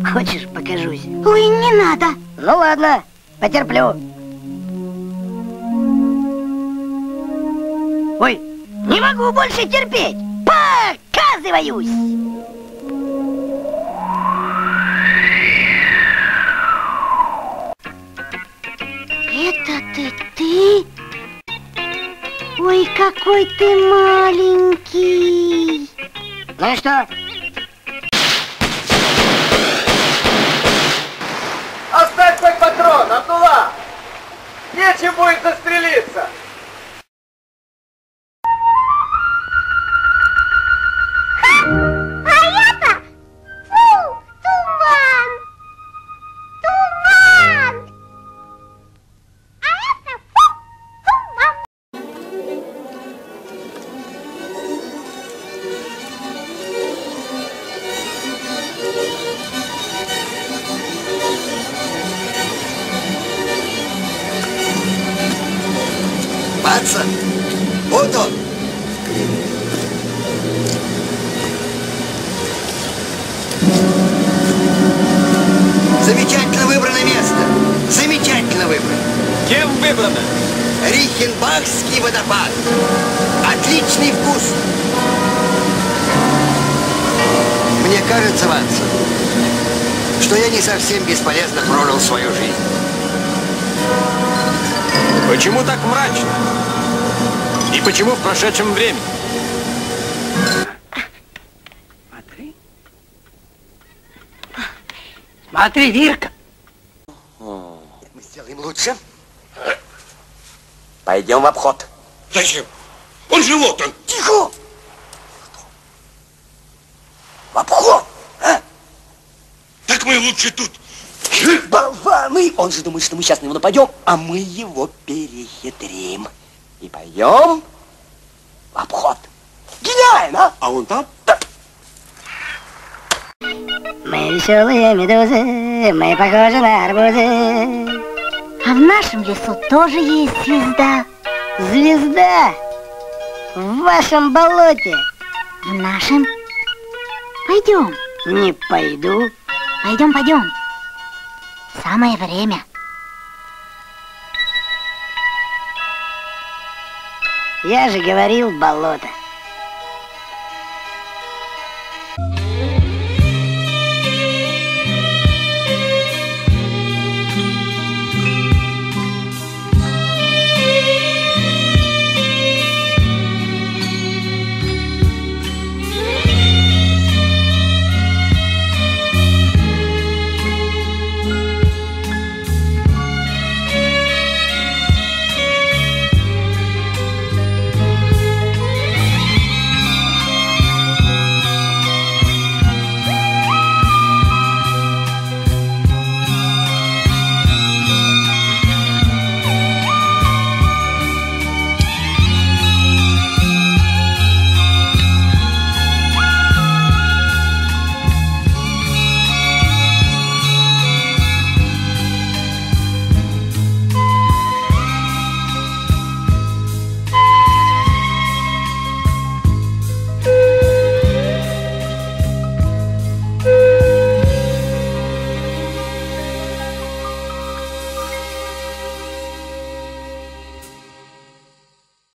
Хочешь, покажусь? Ой, не надо. Ну ладно, потерплю. Ой, не могу больше терпеть. Показываюсь. Это ты? Ой, какой ты маленький. Ну и что? Оставь твой патрон, Абдулла! Нечем будет застрелиться! А это? Фу, туман! Туман! А это фу, туман! Ватсон, вот он. Замечательно выбрано место. Замечательно выбрано. Кем выбрано? Рихенбахский водопад. Отличный вкус. Мне кажется, Ватсон, что я не совсем бесполезно прожил свою жизнь. Почему так мрачно? И почему в прошедшем времени? Смотри. Смотри, Вирка. Мы сделаем лучше. Пойдем в обход. Зачем? Он же вот он. Тихо! В обход! А? Так мы лучше тут. Болваны! Он же думает, что мы сейчас на него нападем, а мы его перехитрим. И пойдем в обход. Гениально, а? А он там? Да. Мы веселые медузы, мы похожи на арбузы. А в нашем лесу тоже есть звезда. Звезда в вашем болоте. В нашем? Пойдем. Не пойду. Пойдем, пойдем. Самое время. Я же говорил, болото.